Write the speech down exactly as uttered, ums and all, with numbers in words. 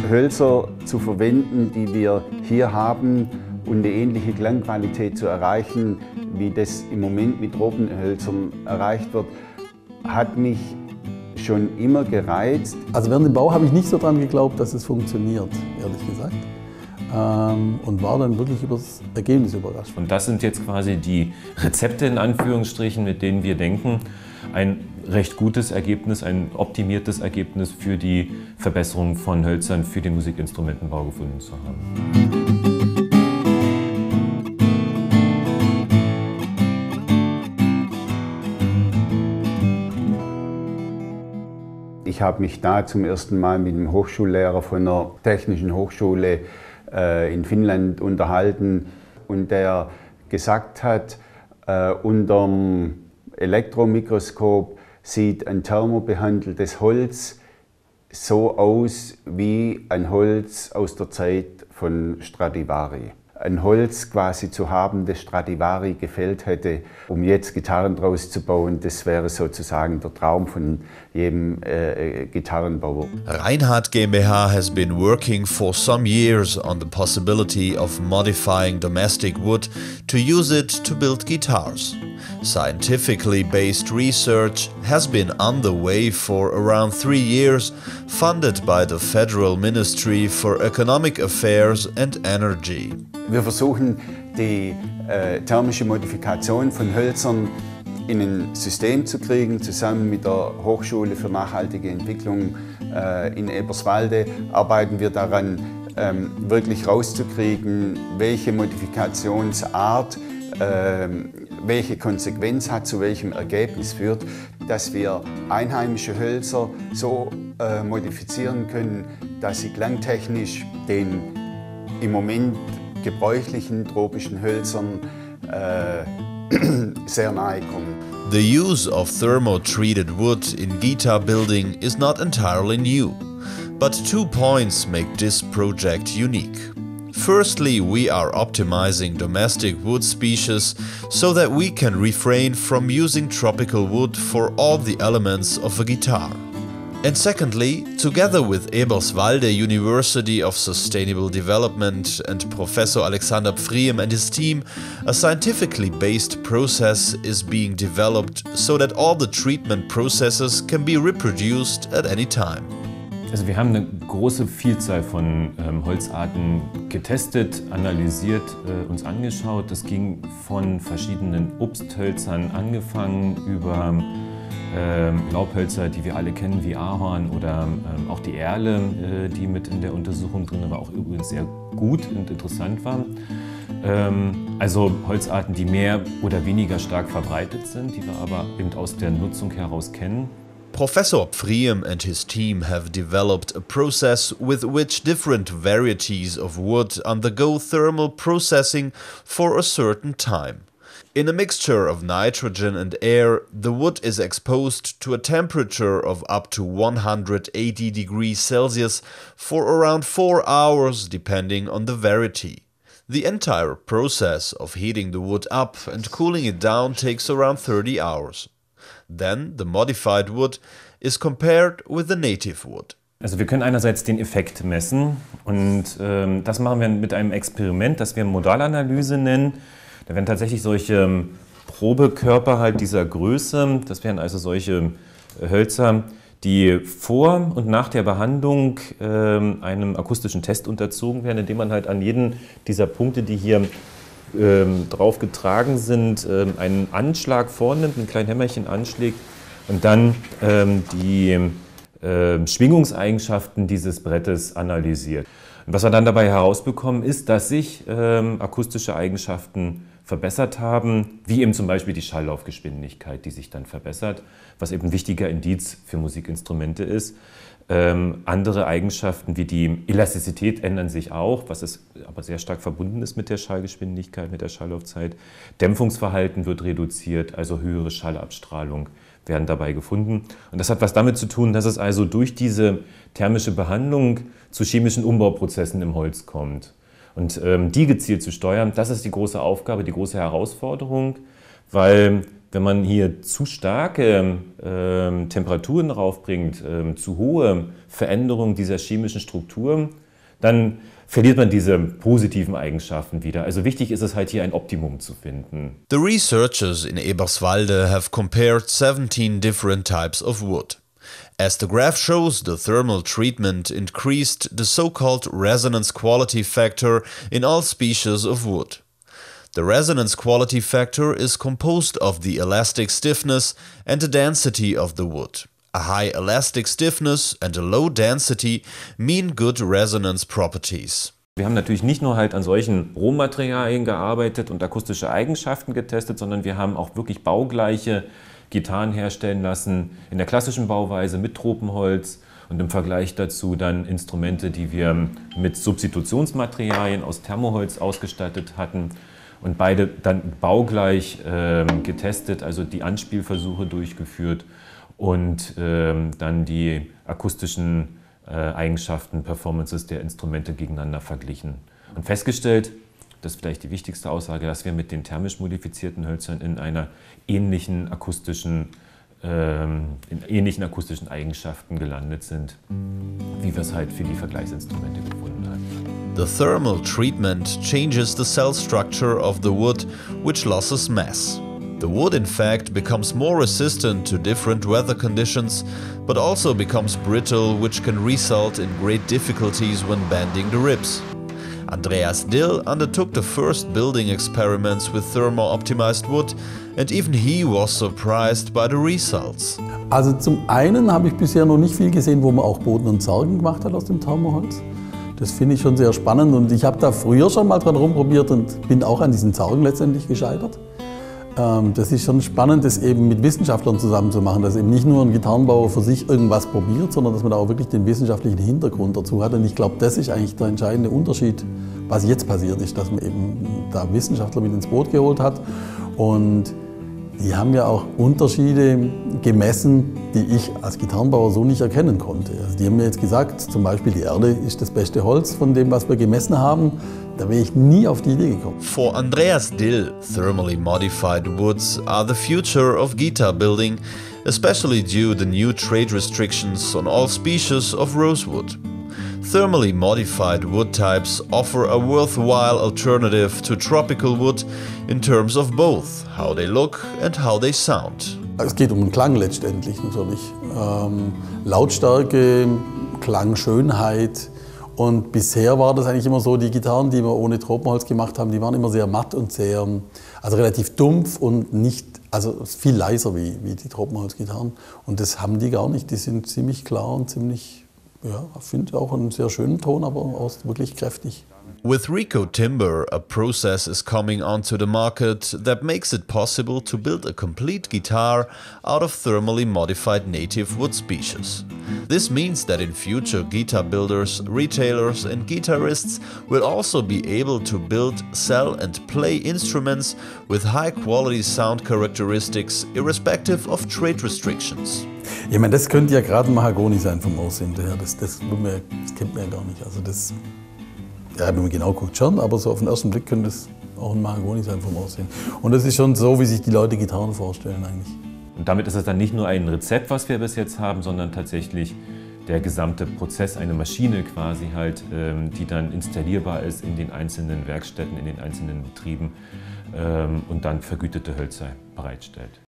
Hölzer zu verwenden, die wir hier haben und eine ähnliche Klangqualität zu erreichen, wie das im Moment mit Tropenhölzern erreicht wird, hat mich schon immer gereizt. Also während dem Bau habe ich nicht so daran geglaubt, dass es funktioniert, ehrlich gesagt. Ähm, und war dann wirklich über das Ergebnis überrascht. Und das sind jetzt quasi die Rezepte in Anführungsstrichen, mit denen wir denken, ein recht gutes Ergebnis, ein optimiertes Ergebnis für die Verbesserung von Hölzern für den Musikinstrumentenbau gefunden zu haben. Ich habe mich da zum ersten Mal mit einem Hochschullehrer von einer technischen Hochschule äh, in Finnland unterhalten und der gesagt hat, äh, unterm Elektromikroskop sieht ein thermobehandeltes Holz so aus wie ein Holz aus der Zeit von Stradivari. Ein Holz quasi zu haben, das Stradivari gefällt hätte, um jetzt Gitarren draus zu bauen, das wäre sozusagen der Traum von jedem äh, Gitarrenbauer. Reinhardt GmbH has been working for some years on the possibility of modifying domestic wood to use it to build guitars. Scientifically based research has been underway for around three years, funded by the Federal Ministry for Economic Affairs and Energy. Wir versuchen, die äh, thermische Modifikation von Hölzern in ein System zu kriegen. Zusammen mit der Hochschule für nachhaltige Entwicklung äh, in Eberswalde arbeiten wir daran, ähm, wirklich rauszukriegen, welche Modifikationsart äh, welche Konsequenz hat, zu welchem Ergebnis führt, dass wir einheimische Hölzer so äh, modifizieren können, dass sie klangtechnisch den im Moment gebräuchlichen tropischen Hölzern äh, sehr nahe kommen. The use of thermo-treated wood in guitar building is not entirely new, but two points make this project unique. Firstly, we are optimizing domestic wood species so that we can refrain from using tropical wood for all the elements of a guitar. And secondly, together with Eberswalde University of Sustainable Development and Professor Alexander Pfriem and his team, a scientifically based process is being developed so that all the treatment processes can be reproduced at any time. Also wir haben eine große Vielzahl von ähm, Holzarten getestet, analysiert, äh, uns angeschaut. Das ging von verschiedenen Obsthölzern angefangen über ähm, Laubhölzer, die wir alle kennen, wie Ahorn oder ähm, auch die Erle, äh, die mit in der Untersuchung drin war, auch übrigens sehr gut und interessant waren. Ähm, also Holzarten, die mehr oder weniger stark verbreitet sind, die wir aber eben aus der Nutzung heraus kennen. Professor Pfriem and his team have developed a process with which different varieties of wood undergo thermal processing for a certain time. In a mixture of nitrogen and air, the wood is exposed to a temperature of up to one hundred eighty degrees Celsius for around four hours, depending on the variety. The entire process of heating the wood up and cooling it down takes around thirty hours. Then the modified wood is compared with the native wood. Also wir können einerseits den Effekt messen und ähm, das machen wir mit einem Experiment, das wir Modalanalyse nennen. Da werden tatsächlich solche Probekörper halt dieser Größe, das wären also solche Hölzer, die vor und nach der Behandlung ähm, einem akustischen Test unterzogen werden, indem man halt an jeden dieser Punkte, die hier ähm, drauf getragen sind, ähm, einen Anschlag vornimmt, ein kleines Hämmerchen anschlägt und dann ähm, die äh, Schwingungseigenschaften dieses Brettes analysiert. Und was wir dann dabei herausbekommen, ist, dass sich ähm, akustische Eigenschaften verbessert haben, wie eben zum Beispiel die Schalllaufgeschwindigkeit, die sich dann verbessert, was eben ein wichtiger Indiz für Musikinstrumente ist. Ähm, andere Eigenschaften wie die Elastizität ändern sich auch, was es aber sehr stark verbunden ist mit der Schallgeschwindigkeit, mit der Schalllaufzeit. Dämpfungsverhalten wird reduziert, also höhere Schallabstrahlung werden dabei gefunden. Und das hat was damit zu tun, dass es also durch diese thermische Behandlung zu chemischen Umbauprozessen im Holz kommt. Und ähm, die gezielt zu steuern, das ist die große Aufgabe, die große Herausforderung, weil wenn man hier zu starke äh, Temperaturen raufbringt, äh, zu hohe Veränderungen dieser chemischen Struktur, dann verliert man diese positiven Eigenschaften wieder. Also wichtig ist es halt hier ein Optimum zu finden. The researchers in Eberswalde have compared seventeen different types of wood. As the graph shows, the thermal treatment increased the so-called resonance quality factor in all species of wood. The resonance quality factor is composed of the elastic stiffness and the density of the wood. A high elastic stiffness and a low density mean good resonance properties. Wir haben natürlich nicht nur halt an solchen Rohmaterialien gearbeitet und akustische Eigenschaften getestet, sondern wir haben auch wirklich baugleiche Gitarren herstellen lassen in der klassischen Bauweise mit Tropenholz und im Vergleich dazu dann Instrumente, die wir mit Substitutionsmaterialien aus Thermoholz ausgestattet hatten und beide dann baugleich äh, getestet, also die Anspielversuche durchgeführt und äh, dann die akustischen äh, Eigenschaften, Performances der Instrumente gegeneinander verglichen und festgestellt, das ist vielleicht die wichtigste Aussage, dass wir mit den thermisch modifizierten Hölzern in einer ähnlichen akustischen, ähm, in ähnlichen akustischen Eigenschaften gelandet sind, wie wir es halt für die Vergleichsinstrumente gefunden haben. The thermal treatment changes the cell structure of the wood, which loses mass. The wood in fact becomes more resistant to different weather conditions, but also becomes brittle, which can result in great difficulties when bending the ribs. Andreas Dill undertook the first building experiments with thermo-optimized wood, and even he was surprised by the results. Also zum einen habe ich bisher noch nicht viel gesehen, wo man auch Boden und Zargen gemacht hat aus dem Thermoholz. Das finde ich schon sehr spannend und ich habe da früher schon mal dran rumprobiert und bin auch an diesen Zargen letztendlich gescheitert. Das ist schon spannend, das eben mit Wissenschaftlern zusammen zu machen, dass eben nicht nur ein Gitarrenbauer für sich irgendwas probiert, sondern dass man da auch wirklich den wissenschaftlichen Hintergrund dazu hat. Und ich glaube, das ist eigentlich der entscheidende Unterschied, was jetzt passiert ist, dass man eben da Wissenschaftler mit ins Boot geholt hat. Und die haben ja auch Unterschiede gemessen, die ich als Gitarrenbauer so nicht erkennen konnte. Also die haben mir jetzt gesagt, zum Beispiel die Erde ist das beste Holz von dem, was wir gemessen haben. Da wäre ich nie auf die Idee gekommen. For Andreas Dill, thermally modified woods are the future of guitar building, especially due to the new trade restrictions on all species of rosewood. Thermally modified wood types offer a worthwhile alternative to tropical wood in terms of both how they look and how they sound. Es geht um den Klang letztendlich natürlich. Ähm, Lautstärke, Klangschönheit. Und bisher war das eigentlich immer so, die Gitarren, die wir ohne Tropenholz gemacht haben, die waren immer sehr matt und sehr, also relativ dumpf und nicht, also viel leiser wie, wie die Tropenholzgitarren. Und das haben die gar nicht, die sind ziemlich klar und ziemlich, ja, ich finde auch einen sehr schönen Ton, aber auch wirklich kräftig. With Rico Timber, a process is coming onto the market that makes it possible to build a complete guitar out of thermally modified native wood species. This means that in future guitar builders, retailers and guitarists will also be able to build, sell and play instruments with high quality sound characteristics irrespective of trade restrictions. Ich meine, das könnte ja gerade ein Mahagoni sein vom Aussehen her, das, das, das kennt man ja gar nicht. Also das, ja, wenn man genau guckt schon, aber so auf den ersten Blick könnte es auch ein Mahagoni sein vom Aussehen. Und das ist schon so, wie sich die Leute Gitarren vorstellen eigentlich. Und damit ist es dann nicht nur ein Rezept, was wir bis jetzt haben, sondern tatsächlich der gesamte Prozess, eine Maschine quasi halt, ähm, die dann installierbar ist in den einzelnen Werkstätten, in den einzelnen Betrieben ähm, und dann vergütete Hölzer bereitstellt.